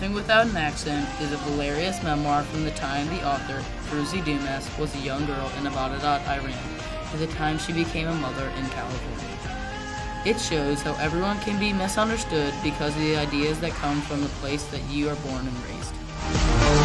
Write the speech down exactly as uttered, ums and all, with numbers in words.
Nothing Without an Accent is a hilarious memoir from the time the author, Firuzeh Dumas, was a young girl in Abbottabad, Iran, to the time she became a mother in California. It shows how everyone can be misunderstood because of the ideas that come from the place that you are born and raised.